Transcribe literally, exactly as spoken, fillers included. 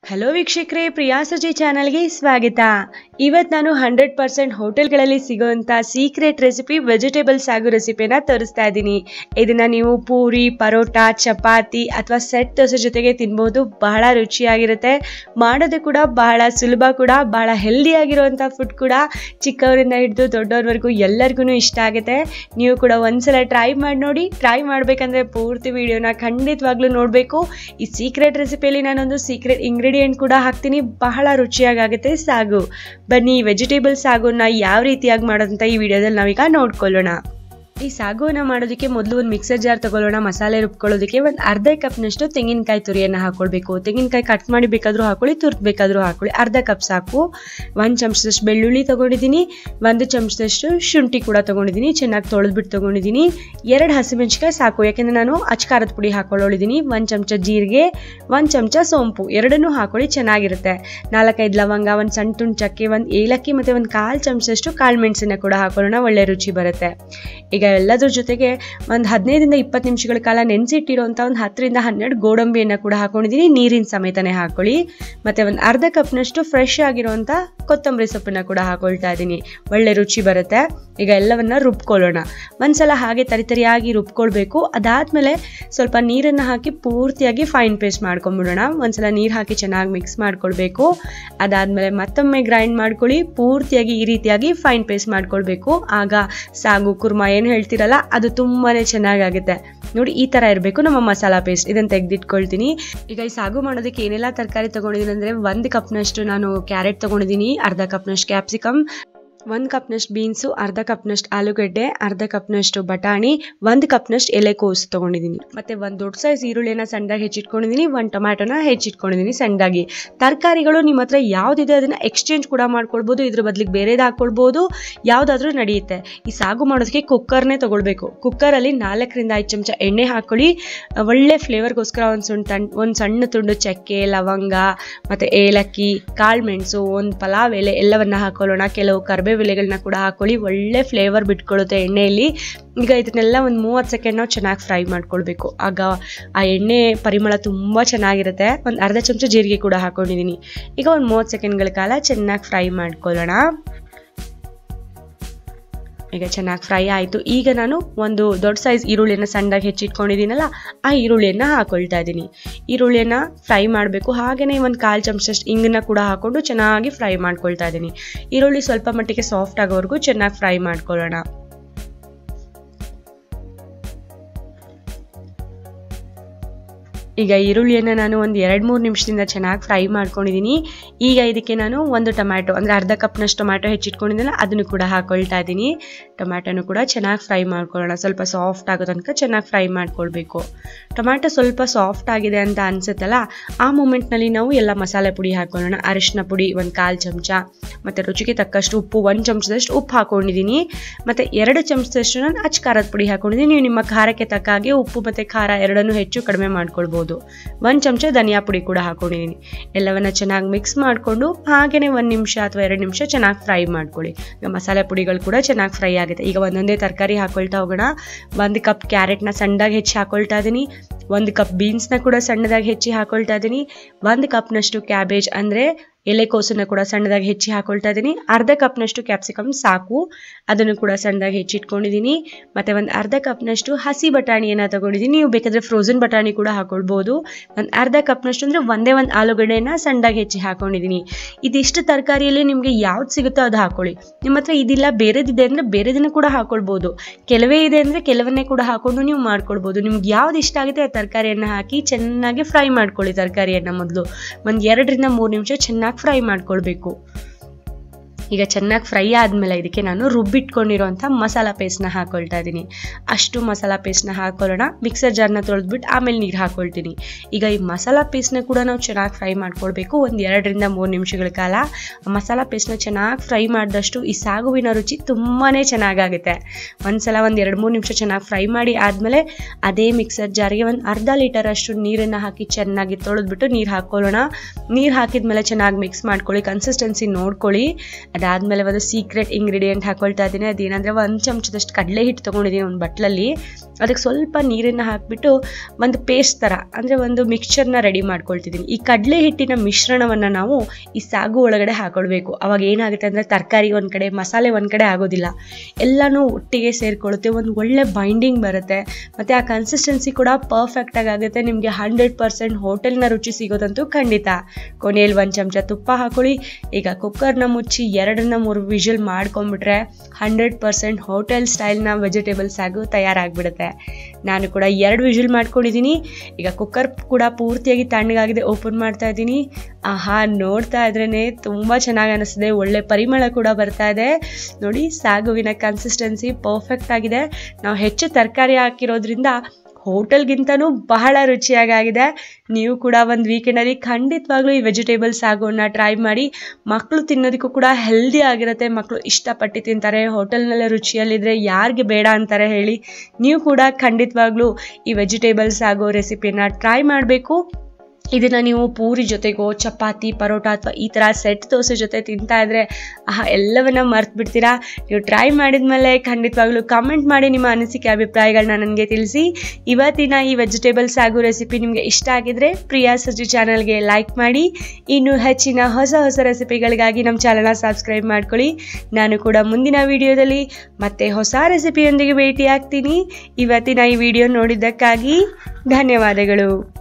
Hello ವೀಕ್ಷಕರೇ, ಪ್ರಿಯಾ ಸುಜಿ ಚಾನಲ್ಗೆ ಸ್ವಾಗತ. ಇವತ್ತು ನಾನು ಹಂಡ್ರೆಡ್ ಪರ್ಸೆಂಟ್ ಹೋಟೆಲ್ಗಳಲ್ಲಿ ಸಿಗುವಂಥ ಸೀಕ್ರೆಟ್ ರೆಸಿಪಿ ವೆಜಿಟೇಬಲ್ ಸಾಗು ರೆಸಿಪಿನ ತೋರಿಸ್ತಾ ಇದ್ದೀನಿ. ಇದನ್ನು ನೀವು ಪೂರಿ, ಪರೋಟ, ಚಪಾತಿ ಅಥವಾ ಸೆಟ್ ದೋಸೆ ಜೊತೆಗೆ ತಿನ್ಬೋದು. ಬಹಳ ರುಚಿಯಾಗಿರುತ್ತೆ, ಮಾಡೋದು ಕೂಡ ಬಹಳ ಸುಲಭ, ಕೂಡ ಬಹಳ ಹೆಲ್ದಿಯಾಗಿರುವಂಥ ಫುಡ್ ಕೂಡ. ಚಿಕ್ಕವರಿಂದ ಹಿಡಿದು ದೊಡ್ಡವ್ರವರೆಗೂ ಎಲ್ಲರಿಗೂ ಇಷ್ಟ ಆಗುತ್ತೆ. ನೀವು ಕೂಡ ಒಂದ್ಸಲ ಟ್ರೈ ಮಾಡಿ ನೋಡಿ. ಟ್ರೈ ಮಾಡಬೇಕಂದ್ರೆ ಪೂರ್ತಿ ವಿಡಿಯೋನ ಖಂಡಿತವಾಗ್ಲೂ ನೋಡಬೇಕು. ಈ ಸೀಕ್ರೆಟ್ ರೆಸಿಪಿಯಲ್ಲಿ ನಾನೊಂದು ಸೀಕ್ರೆಟ್ ಇಂಗ್ರೀಡಿಯೆಂಟ್ ಕೂಡ ಹಾಕ್ತೀನಿ, ಬಹಳ ರುಚಿಯಾಗುತ್ತೆ ಸಾಗು. ಬನ್ನಿ ವೆಜಿಟೇಬಲ್ ಸಾಗುನ ಯಾವ ರೀತಿಯಾಗಿ ಮಾಡೋದಂತ ಈ ವಿಡಿಯೋದಲ್ಲಿ ನಾವೀಗ ನೋಡ್ಕೊಳ್ಳೋಣ. ಈ ಸಾಗುವನ್ನು ಮಾಡೋದಕ್ಕೆ ಮೊದಲು ಒಂದು ಮಿಕ್ಸರ್ ಜಾರ್ ತಗೊಳ್ಳೋಣ. ಮಸಾಲೆ ರುಬ್ಕೊಳ್ಳೋದಕ್ಕೆ ಒಂದು ಅರ್ಧ ಕಪ್ನಷ್ಟು ತೆಂಗಿನಕಾಯಿ ತುರಿಯನ್ನು ಹಾಕೊಳ್ಬೇಕು. ತೆಂಗಿನಕಾಯಿ ಕಟ್ ಮಾಡಿ ಬೇಕಾದರೂ ಹಾಕೊಳ್ಳಿ, ತುರ್ದು ಬೇಕಾದರೂ ಹಾಕೊಳ್ಳಿ. ಅರ್ಧ ಕಪ್ ಸಾಕು. ಒಂದು ಚಮಚದಷ್ಟು ಬೆಳ್ಳುಳ್ಳಿ ತಗೊಂಡಿದ್ದೀನಿ, ಒಂದು ಚಮಚದಷ್ಟು ಶುಂಠಿ ಕೂಡ ತಗೊಂಡಿದ್ದೀನಿ, ಚೆನ್ನಾಗಿ ತೊಳೆದ್ಬಿಟ್ಟು ತಗೊಂಡಿದ್ದೀನಿ. ಎರಡು ಹಸಿಮೆಣಸಿಕಾಯಿ ಸಾಕು, ಯಾಕೆಂದರೆ ನಾನು ಅಚ್ಕಾರದ ಪುಡಿ ಹಾಕೊಳ್ಳೋಳಿದ್ದೀನಿ. ಒಂದು ಚಮಚ ಜೀರಿಗೆ, ಒಂದು ಚಮಚ ಸೋಂಪು, ಎರಡನ್ನೂ ಹಾಕೊಳ್ಳಿ, ಚೆನ್ನಾಗಿರುತ್ತೆ. ನಾಲ್ಕೈದು ಲವಂಗ, ಒಂದು ಸಣ್ಣ ತುಂಡು ಚಕ್ಕೆ, ಒಂದು ಏಲಕ್ಕಿ ಮತ್ತು ಒಂದು ಕಾಲು ಚಮಚದಷ್ಟು ಕಾಳು ಮೆಣಸನ್ನ ಕೂಡ ಹಾಕೊಳ್ಳೋಣ, ಒಳ್ಳೆ ರುಚಿ ಬರುತ್ತೆ. ಈಗ ಎಲ್ಲದ್ರ ಜೊತೆಗೆ ಒಂದು ಹದಿನೈದರಿಂದ ಇಪ್ಪತ್ತು ನಿಮಿಷಗಳ ಕಾಲ ನೆನೆಸಿಟ್ಟಿರುವಂಥ ಒಂದು ಹತ್ತರಿಂದ ಹನ್ನೆರಡು ಗೋಡಂಬಿಯನ್ನು ಕೂಡ ಹಾಕೊಂಡಿದ್ದೀನಿ, ನೀರಿನ ಸಮೇತನೇ ಹಾಕೊಳ್ಳಿ. ಮತ್ತು ಒಂದು ಅರ್ಧ ಕಪ್ನಷ್ಟು ಫ್ರೆಶ್ ಆಗಿರುವಂಥ ಕೊತ್ತಂಬರಿ ಸೊಪ್ಪನ್ನು ಕೂಡ ಹಾಕೊಳ್ತಾ ಇದ್ದೀನಿ, ಒಳ್ಳೆ ರುಚಿ ಬರುತ್ತೆ. ಈಗ ಎಲ್ಲವನ್ನ ರುಬ್ಕೊಳ್ಳೋಣ. ಒಂದ್ಸಲ ಹಾಗೆ ತರಿತರಿಯಾಗಿ ರುಬ್ಕೊಳ್ಬೇಕು. ಅದಾದಮೇಲೆ ಸ್ವಲ್ಪ ನೀರನ್ನು ಹಾಕಿ ಪೂರ್ತಿಯಾಗಿ ಫೈನ್ ಪೇಸ್ಟ್ ಮಾಡ್ಕೊಂಬಿಡೋಣ. ಒಂದ್ಸಲ ನೀರು ಹಾಕಿ ಚೆನ್ನಾಗಿ ಮಿಕ್ಸ್ ಮಾಡ್ಕೊಳ್ಬೇಕು. ಅದಾದಮೇಲೆ ಮತ್ತೊಮ್ಮೆ ಗ್ರೈಂಡ್ ಮಾಡ್ಕೊಳ್ಳಿ, ಪೂರ್ತಿಯಾಗಿ ಈ ರೀತಿಯಾಗಿ ಫೈನ್ ಪೇಸ್ಟ್ ಮಾಡ್ಕೊಳ್ಬೇಕು. ಆಗ ಸಾಗು ಕುರ್ಮಾ ಏನು ಹೇಳ್ತಿರಲ್ಲ, ಅದು ತುಂಬಾ ಚೆನ್ನಾಗಾಗುತ್ತೆ. ನೋಡಿ, ಈ ಥರ ಇರಬೇಕು ನಮ್ಮ ಮಸಾಲ ಪೇಸ್ಟ್. ಇದನ್ನು ತೆಗೆದಿಟ್ಕೊಳ್ತೀನಿ. ಈಗ ಈ ಸಾಗು ಮಾಡೋದಕ್ಕೆ ಏನೆಲ್ಲ ತರಕಾರಿ ತೊಗೊಂಡಿದ್ದೀನಿ ಅಂದರೆ, ಒಂದು ಕಪ್ನಷ್ಟು ನಾನು ಕ್ಯಾರೆಟ್ ತೊಗೊಂಡಿದ್ದೀನಿ, ಅರ್ಧ ಕಪ್ನಷ್ಟು ಕ್ಯಾಪ್ಸಿಕಮ್, ಒಂದು ಕಪ್ನಷ್ಟು ಬೀನ್ಸು, ಅರ್ಧ ಕಪ್ನಷ್ಟು ಆಲೂಗಡ್ಡೆ, ಅರ್ಧ ಕಪ್ನಷ್ಟು ಬಟಾಣಿ, ಒಂದು ಕಪ್ನಷ್ಟು ಎಲೆಕೋಸು ತೊಗೊಂಡಿದ್ದೀನಿ. ಮತ್ತು ಒಂದು ದೊಡ್ಡ ಸೈಜ್ ಈರುಳ್ಳಿನ ಸಣ್ಣದಾಗಿ ಹೆಚ್ಚಿಟ್ಕೊಂಡಿದ್ದೀನಿ, ಒಂದು ಟೊಮ್ಯಾಟೊನ ಹೆಚ್ಚಿಟ್ಕೊಂಡಿದ್ದೀನಿ ಸಣ್ಣದಾಗಿ. ತರಕಾರಿಗಳು ನಿಮ್ಮ ಹತ್ರ ಯಾವುದಿದೆ ಅದನ್ನು ಎಕ್ಸ್ಚೇಂಜ್ ಕೂಡ ಮಾಡ್ಕೊಳ್ಬೋದು, ಇದ್ರ ಬದಲಿಗೆ ಬೇರೆದು ಹಾಕ್ಕೊಳ್ಬೋದು, ಯಾವುದಾದ್ರೂ ನಡೆಯುತ್ತೆ. ಈ ಸಾಗು ಮಾಡೋದಕ್ಕೆ ಕುಕ್ಕರ್ನೇ ತೊಗೊಳ್ಬೇಕು. ಕುಕ್ಕರಲ್ಲಿ ನಾಲ್ಕರಿಂದ ಐದು ಚಮಚ ಎಣ್ಣೆ ಹಾಕ್ಕೊಳ್ಳಿ. ಒಳ್ಳೆ ಫ್ಲೇವರ್ಗೋಸ್ಕರ ಒಂದು ಸಣ್ಣ ತಣ್ ಒಂದು ಸಣ್ಣ ತುಂಡು ಚಕ್ಕೆ, ಲವಂಗ ಮತ್ತು ಏಲಕ್ಕಿ, ಕಾಳು ಮೆಣಸು, ಒಂದು ಪಲಾವ್ ಎಲೆ ಎಲ್ಲವನ್ನ ಹಾಕೊಳ್ಳೋಣ. ಕೆಲವು ಕರ್ಬೇವು ಎಲೆಗಳನ್ನ ಕೂಡ ಹಾಕೊಳ್ಳಿ, ಒಳ್ಳೆ ಫ್ಲೇವರ್ ಬಿಟ್ಕೊಳ್ಳುತ್ತೆ ಎಣ್ಣೆಯಲ್ಲಿ. ಈಗ ಇದನ್ನೆಲ್ಲ ಒಂದು ಮೂವತ್ತು ಸೆಕೆಂಡ್ ನಾವು ಚೆನ್ನಾಗಿ ಫ್ರೈ ಮಾಡ್ಕೊಳ್ಬೇಕು. ಆಗ ಆ ಎಣ್ಣೆ ಪರಿಮಳ ತುಂಬ ಚೆನ್ನಾಗಿರುತ್ತೆ. ಒಂದು ಅರ್ಧ ಚಮಚ ಜೀರಿಗೆ ಕೂಡ ಹಾಕೊಂಡಿದ್ದೀನಿ. ಈಗ ಒಂದು ಮೂವತ್ತು ಸೆಕೆಂಡ್ಗಳ ಕಾಲ ಚೆನ್ನಾಗಿ ಫ್ರೈ ಮಾಡ್ಕೊಳ್ಳೋಣ. ಈಗ ಚೆನ್ನಾಗಿ ಫ್ರೈ ಆಯಿತು. ಈಗ ನಾನು ಒಂದು ದೊಡ್ಡ ಸೈಜ್ ಈರುಳ್ಳಿಯನ್ನು ಸಣ್ಣದಾಗಿ ಹೆಚ್ಚಿಟ್ಕೊಂಡಿದ್ದೀನಲ್ಲ, ಆ ಈರುಳ್ಳಿಯನ್ನು ಹಾಕೊಳ್ತಾ ಇದ್ದೀನಿ. ಈರುಳ್ಳಿಯನ್ನು ಫ್ರೈ ಮಾಡಬೇಕು. ಹಾಗೆಯೇ ಒಂದು ಕಾಲು ಚಮಚಷ್ಟು ಇಂಗನ್ನ ಕೂಡ ಹಾಕ್ಕೊಂಡು ಚೆನ್ನಾಗಿ ಫ್ರೈ ಮಾಡ್ಕೊಳ್ತಾ ಇದ್ದೀನಿ. ಈರುಳ್ಳಿ ಸ್ವಲ್ಪ ಮಟ್ಟಿಗೆ ಸಾಫ್ಟ್ ಆಗೋವರೆಗೂ ಚೆನ್ನಾಗಿ ಫ್ರೈ ಮಾಡ್ಕೊಳ್ಳೋಣ. ಈಗ ಈರುಳ್ಳಿಯನ್ನು ನಾನು ಒಂದು ಎರಡು ಮೂರು ನಿಮಿಷದಿಂದ ಚೆನ್ನಾಗಿ ಫ್ರೈ ಮಾಡ್ಕೊಂಡಿದ್ದೀನಿ. ಈಗ ಇದಕ್ಕೆ ನಾನು ಒಂದು ಟೊಮ್ಯಾಟೊ ಅಂದರೆ ಅರ್ಧ ಕಪ್ನಷ್ಟು ಟೊಮ್ಯಾಟೊ ಹೆಚ್ಚಿಟ್ಕೊಂಡಿದ್ದೆನಲ್ಲ, ಅದನ್ನು ಕೂಡ ಹಾಕೊಳ್ತಾ ಇದ್ದೀನಿ. ಟೊಮ್ಯಾಟೊನು ಕೂಡ ಚೆನ್ನಾಗಿ ಫ್ರೈ ಮಾಡ್ಕೊಳ್ಳೋಣ. ಸ್ವಲ್ಪ ಸಾಫ್ಟ್ ಆಗೋ ತನಕ ಚೆನ್ನಾಗಿ ಫ್ರೈ ಮಾಡ್ಕೊಳ್ಬೇಕು. ಟೊಮ್ಯಾಟೊ ಸ್ವಲ್ಪ ಸಾಫ್ಟ್ ಆಗಿದೆ ಅಂತ ಅನಿಸುತ್ತಲ್ಲ, ಆ ಮೂಮೆಂಟ್ನಲ್ಲಿ ನಾವು ಎಲ್ಲ ಮಸಾಲೆ ಪುಡಿ ಹಾಕೊಳ್ಳೋಣ. ಅರಿಶಿನ ಪುಡಿ ಒಂದು ಕಾಲು ಚಮಚ, ಮತ್ತು ರುಚಿಗೆ ತಕ್ಕಷ್ಟು ಉಪ್ಪು, ಒಂದು ಚಮಚದಷ್ಟು ಉಪ್ಪು ಹಾಕೊಂಡಿದ್ದೀನಿ. ಮತ್ತು ಎರಡು ಚಮಚದಷ್ಟು ನಾನು ಅಚ್ಚ ಖಾರದ ಪುಡಿ ಹಾಕೊಂಡಿದ್ದೀನಿ. ನೀವು ನಿಮ್ಮ ಖಾರಕ್ಕೆ ತಕ್ಕ ಹಾಗೆ ಉಪ್ಪು ಮತ್ತು ಖಾರ ಎರಡನ್ನೂ ಹೆಚ್ಚು ಕಡಿಮೆ ಮಾಡ್ಕೊಳ್ಬೋದು. ಒಂದು ಚಮಚ ಧನಿಯಾ ಪುಡಿ ಕೂಡ ಹಾಕೊಂಡಿದ್ದೀನಿ. ಎಲ್ಲವನ್ನ ಚೆನ್ನಾಗಿ ಮಿಕ್ಸ್ ಮಾಡಿಕೊಂಡು ಹಾಗೇನೆ ಒಂದು ನಿಮಿಷ ಅಥವಾ ಎರಡು ನಿಮಿಷ ಚೆನ್ನಾಗಿ ಫ್ರೈ ಮಾಡ್ಕೊಳ್ಳಿ. ಈಗ ಮಸಾಲೆ ಪುಡಿಗಳು ಕೂಡ ಚೆನ್ನಾಗಿ ಫ್ರೈ ಆಗುತ್ತೆ. ಈಗ ಒಂದೊಂದೇ ತರಕಾರಿ ಹಾಕೊಳ್ತಾ ಹೋಗೋಣ. ಒಂದು ಕಪ್ ಕ್ಯಾರೆಟ್ನ ಸಣ್ಣದಾಗಿ ಹೆಚ್ಚಿ ಹಾಕೊಳ್ತಾ ಇದ್ದೀನಿ, ಒಂದು ಕಪ್ ಬೀನ್ಸ್ನ ಕೂಡ ಸಣ್ಣದಾಗಿ ಹೆಚ್ಚಿ ಹಾಕೊಳ್ತಾ ಇದ್ದೀನಿ, ಒಂದು ಕಪ್ನಷ್ಟು ಕ್ಯಾಬೇಜ್ ಅಂದರೆ ಎಲೆಕೋಸನ್ನು ಕೂಡ ಸಣ್ಣದಾಗಿ ಹೆಚ್ಚಿ ಹಾಕೊಳ್ತಾ ಇದ್ದೀನಿ, ಅರ್ಧ ಕಪ್ನಷ್ಟು ಕ್ಯಾಪ್ಸಿಕಮ್ ಸಾಕು, ಅದನ್ನು ಕೂಡ ಸಣ್ಣದಾಗಿ ಹೆಚ್ಚಿಟ್ಕೊಂಡಿದ್ದೀನಿ. ಮತ್ತು ಒಂದು ಅರ್ಧ ಕಪ್ನಷ್ಟು ಹಸಿ ಬಟಾಣಿಯನ್ನು ತಗೊಂಡಿದ್ದೀನಿ. ನೀವು ಬೇಕಾದರೆ ಫ್ರೋಝನ್ ಬಟಾಣಿ ಕೂಡ ಹಾಕೊಳ್ಬೋದು. ಒಂದು ಅರ್ಧ ಕಪ್ನಷ್ಟು ಅಂದರೆ ಒಂದೇ ಒಂದು ಆಲೂಗಡ್ಡೆಯನ್ನು ಸಣ್ಣದಾಗಿ ಹೆಚ್ಚಿ ಹಾಕೊಂಡಿದ್ದೀನಿ. ಇದಿಷ್ಟು ತರಕಾರಿಯಲ್ಲಿ ನಿಮಗೆ ಯಾವ್ದು ಸಿಗುತ್ತೋ ಅದು ಹಾಕೊಳ್ಳಿ. ನಿಮ್ಮ ಹತ್ರ ಇದಿಲ್ಲ ಬೇರೆದಿದೆ ಅಂದರೆ ಬೇರೆದನ್ನು ಕೂಡ ಹಾಕೊಳ್ಬೋದು. ಕೆಲವೇ ಇದೆ ಅಂದರೆ ಕೆಲವನ್ನೇ ಕೂಡ ಹಾಕೊಂಡು ನೀವು ಮಾಡ್ಕೊಳ್ಬೋದು. ನಿಮ್ಗೆ ಯಾವ್ದು ಇಷ್ಟ ಆಗುತ್ತೆ ಆ ತರಕಾರಿಯನ್ನು ಹಾಕಿ ಚೆನ್ನಾಗಿ ಫ್ರೈ ಮಾಡ್ಕೊಳ್ಳಿ. ತರಕಾರಿಯನ್ನು ಮೊದಲು ಒಂದು ಎರಡರಿಂದ ಮೂರು ನಿಮಿಷ ಚೆನ್ನಾಗಿ ಫ್ರೈ ಮಾಡ್ಕೊಳ್ಬೇಕು. ಈಗ ಚೆನ್ನಾಗಿ ಫ್ರೈ ಆದಮೇಲೆ ಇದಕ್ಕೆ ನಾನು ರುಬ್ಬಿಟ್ಕೊಂಡಿರೋಂಥ ಮಸಾಲ ಪೇಸ್ಟ್ನ ಹಾಕೊಳ್ತಾ ಇದ್ದೀನಿ. ಅಷ್ಟು ಮಸಾಲ ಪೇಸ್ಟ್ನ ಹಾಕೊಳ್ಳೋಣ. ಮಿಕ್ಸರ್ ಜಾರ್ನ ತೊಳೆದ್ಬಿಟ್ಟು ಆಮೇಲೆ ನೀರು ಹಾಕ್ಕೊಳ್ತೀನಿ. ಈಗ ಈ ಮಸಾಲ ಪೇಸ್ಟ್ನ ಕೂಡ ನಾವು ಚೆನ್ನಾಗಿ ಫ್ರೈ ಮಾಡ್ಕೊಳ್ಬೇಕು. ಒಂದು ಎರಡರಿಂದ ಮೂರು ನಿಮಿಷಗಳ ಕಾಲ ಮಸಾಲ ಪೇಸ್ಟ್ನ ಚೆನ್ನಾಗಿ ಫ್ರೈ ಮಾಡಿದಷ್ಟು ಈ ಸಾಗುವಿನ ರುಚಿ ತುಂಬಾ ಚೆನ್ನಾಗಾಗುತ್ತೆ. ಒಂದ್ಸಲ ಒಂದು ಎರಡು ಮೂರು ನಿಮಿಷ ಚೆನ್ನಾಗಿ ಫ್ರೈ ಮಾಡಿ ಆದಮೇಲೆ ಅದೇ ಮಿಕ್ಸರ್ ಜಾರಿಗೆ ಒಂದು ಅರ್ಧ ಲೀಟರ್ ಅಷ್ಟು ನೀರನ್ನು ಹಾಕಿ ಚೆನ್ನಾಗಿ ತೊಳೆದ್ಬಿಟ್ಟು ನೀರು ಹಾಕ್ಕೊಳ್ಳೋಣ. ನೀರು ಹಾಕಿದ್ಮೇಲೆ ಚೆನ್ನಾಗಿ ಮಿಕ್ಸ್ ಮಾಡ್ಕೊಳ್ಳಿ, ಕನ್ಸಿಸ್ಟೆನ್ಸಿ ನೋಡ್ಕೊಳ್ಳಿ. ಅದಾದಮೇಲೆ ಒಂದು ಸೀಕ್ರೆಟ್ ಇಂಗ್ರೀಡಿಯೆಂಟ್ ಹಾಕೊಳ್ತಾ ಇದ್ದೀನಿ. ಅದೇನಂದರೆ ಒಂದು ಚಮಚದಷ್ಟು ಕಡಲೆ ಹಿಟ್ಟು ತೊಗೊಂಡಿದ್ದೀನಿ ಒಂದು ಬಟ್ಲಲ್ಲಿ. ಅದಕ್ಕೆ ಸ್ವಲ್ಪ ನೀರನ್ನು ಹಾಕಿಬಿಟ್ಟು ಒಂದು ಪೇಸ್ಟ್ ಥರ ಅಂದರೆ ಒಂದು ಮಿಕ್ಸ್ಚರ್ನ ರೆಡಿ ಮಾಡ್ಕೊಳ್ತಿದ್ದೀನಿ. ಈ ಕಡಲೆ ಹಿಟ್ಟಿನ ಮಿಶ್ರಣವನ್ನು ನಾವು ಈ ಸಾಗು ಒಳಗಡೆ ಹಾಕೊಳ್ಬೇಕು. ಅವಾಗ ಏನಾಗುತ್ತೆ ಅಂದರೆ ತರಕಾರಿ ಒಂದು ಕಡೆ, ಮಸಾಲೆ ಒಂದು ಕಡೆ ಆಗೋದಿಲ್ಲ, ಎಲ್ಲನೂ ಒಟ್ಟಿಗೆ ಸೇರಿಕೊಳ್ಳುತ್ತೆ, ಒಂದು ಒಳ್ಳೆ ಬೈಂಡಿಂಗ್ ಬರುತ್ತೆ ಮತ್ತು ಆ ಕನ್ಸಿಸ್ಟೆನ್ಸಿ ಕೂಡ ಪರ್ಫೆಕ್ಟಾಗಿ ಆಗುತ್ತೆ. ನಿಮಗೆ ಹಂಡ್ರೆಡ್ ಪರ್ಸೆಂಟ್ ಹೋಟೆಲ್ನ ರುಚಿ ಸಿಗೋದಂತೂ ಖಂಡಿತ. ಕೊನೆಯಲ್ಲಿ ಒಂದು ಚಮಚ ತುಪ್ಪ ಹಾಕೊಳ್ಳಿ. ಈಗ ಕುಕ್ಕರ್ನ ಮುಚ್ಚಿ ಎರಡರಿಂದ ಮೂರು ವಿಷಲ್ ಮಾಡ್ಕೊಂಡ್ಬಿಟ್ರೆ ಹಂಡ್ರೆಡ್ ಪರ್ಸೆಂಟ್ ಹೋಟೆಲ್ ಸ್ಟೈಲ್ನ ವೆಜಿಟೇಬಲ್ ಸಾಗು ತಯಾರಾಗಿಬಿಡುತ್ತೆ. ನಾನು ಕೂಡ ಎರಡು ವಿಷಲ್ ಮಾಡ್ಕೊಂಡಿದ್ದೀನಿ. ಈಗ ಕುಕ್ಕರ್ ಕೂಡ ಪೂರ್ತಿಯಾಗಿ ತಣ್ಣಗಾಗಿದೆ. ಓಪನ್ ಮಾಡ್ತಾ ಇದ್ದೀನಿ. ಆಹಾ, ನೋಡ್ತಾ ಇದ್ರೇ ತುಂಬ ಚೆನ್ನಾಗಿ ಅನಿಸ್ತಿದೆ. ಒಳ್ಳೆ ಪರಿಮಳ ಕೂಡ ಬರ್ತಾ ಇದೆ. ನೋಡಿ, ಸಾಗುವಿನ ಕನ್ಸಿಸ್ಟೆನ್ಸಿ ಪರ್ಫೆಕ್ಟ್ ಆಗಿದೆ. ನಾವು ಹೆಚ್ಚು ತರಕಾರಿ ಹಾಕಿರೋದ್ರಿಂದ ಹೋಟೆಲ್ಗಿಂತನೂ ಬಹಳ ರುಚಿಯಾಗಿದೆ. ನೀವು ಕೂಡ ಒಂದು ವೀಕೆಂಡಲ್ಲಿ ಖಂಡಿತವಾಗ್ಲೂ ಈ ವೆಜಿಟೇಬಲ್ ಸಾಗುವನ್ನು ಟ್ರೈ ಮಾಡಿ. ಮಕ್ಕಳು ತಿನ್ನೋದಕ್ಕೂ ಕೂಡ ಹೆಲ್ದಿ ಆಗಿರುತ್ತೆ. ಮಕ್ಕಳು ಇಷ್ಟಪಟ್ಟು ತಿಂತಾರೆ. ಹೋಟೆಲ್ನಲ್ಲೇ ರುಚಿಯಲ್ಲಿದ್ದರೆ ಯಾರಿಗೆ ಬೇಡ ಅಂತಾರೆ ಹೇಳಿ. ನೀವು ಕೂಡ ಖಂಡಿತವಾಗ್ಲೂ ಈ ವೆಜಿಟೇಬಲ್ ಸಾಗು ರೆಸಿಪಿನ ಟ್ರೈ ಮಾಡಬೇಕು. ಇದನ್ನು ನೀವು ಪೂರಿ ಜೊತೆಗೋ, ಚಪಾತಿ, ಪರೋಟ ಅಥವಾ ಈ ಥರ ಸೆಟ್ ದೋಸೆ ಜೊತೆ ತಿಂತಾ ಇದ್ದರೆ ಆಹಾ ಎಲ್ಲವನ್ನ ಮರ್ತು ಬಿಡ್ತೀರಾ. ನೀವು ಟ್ರೈ ಮಾಡಿದ್ಮೇಲೆ ಖಂಡಿತವಾಗ್ಲೂ ಕಮೆಂಟ್ ಮಾಡಿ ನಿಮ್ಮ ಅನಿಸಿಕೆ ಅಭಿಪ್ರಾಯಗಳನ್ನ ನನಗೆ ತಿಳಿಸಿ. ಇವತ್ತಿನ ಈ ವೆಜಿಟೇಬಲ್ ಸಾಗು ರೆಸಿಪಿ ನಿಮಗೆ ಇಷ್ಟ ಆಗಿದ್ರೆ ಪ್ರಿಯಾ ಸರ್ಜಿ ಚಾನಲ್ಗೆ ಲೈಕ್ ಮಾಡಿ. ಇನ್ನು ಹೆಚ್ಚಿನ ಹೊಸ ಹೊಸ ರೆಸಿಪಿಗಳಿಗಾಗಿ ನಮ್ಮ ಚಾನಲ್ನ ಸಬ್ಸ್ಕ್ರೈಬ್ ಮಾಡ್ಕೊಳ್ಳಿ. ನಾನು ಕೂಡ ಮುಂದಿನ ವಿಡಿಯೋದಲ್ಲಿ ಮತ್ತೆ ಹೊಸ ರೆಸಿಪಿಯೊಂದಿಗೆ ಭೇಟಿ ಆಗ್ತೀನಿ. ಇವತ್ತಿನ ಈ ವಿಡಿಯೋ ನೋಡಿದ್ದಕ್ಕಾಗಿ ಧನ್ಯವಾದಗಳು.